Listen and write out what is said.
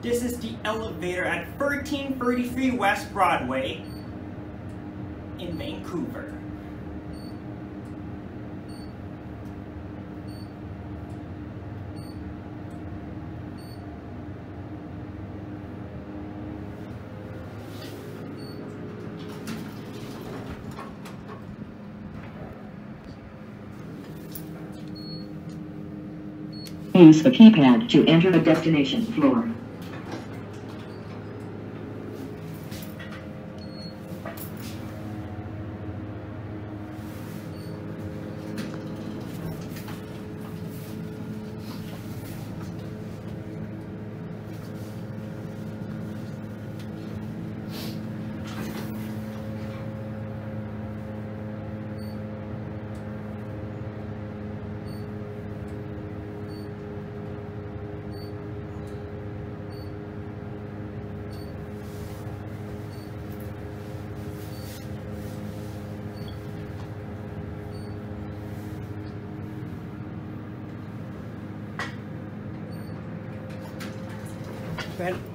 This is the elevator at 1333 West Broadway in Vancouver. Use the keypad to enter the destination floor. Go ahead.